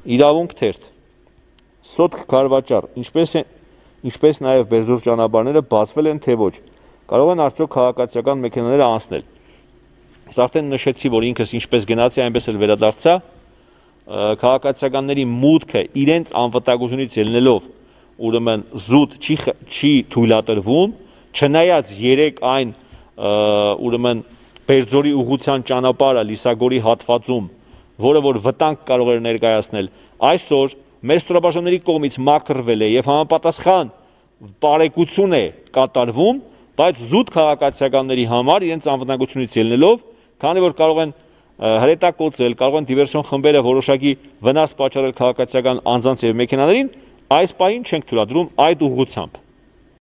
Իրավունք թերթ, Սոտք Քարվաճառ, ինչպես նաև Բերձոր ճանապարհները բացվել են թե ոչ, կարող են արդյոք քաղաքացիական մեքենաները անցնել։ Ես արդեն նշեցի, որ ինքս ինչպես գնացի, այնպես էլ վերադարձա, քաղաքացիականների մուտքը իրենց անվտանգությունից ելնելով, ուրեմն զուտ չի թույլատրվում, չնայած երեք այն ուրեմն Բերձորի ուղղության ճանապարհը Լիսագորի հատվածում, որը որ վտանգ կարող էր ներկայացնել, այսօր մեր ստորաբաժանումների կողմից մաքրվել է եւ համապատասխան բարեկություն է կատարվում, բայց զուտ քաղաքացիականների համար իրենց անվտանգությունից ելնելով, քանի որ կարող են հրետակոծել, կարող են դիվերսիոն խմբերը որոշակի վնաս պատճառել քաղաքացիական անձանց եւ մեքենաներին, այս պահին չենք թույլատրում այդ ուղղությամբ։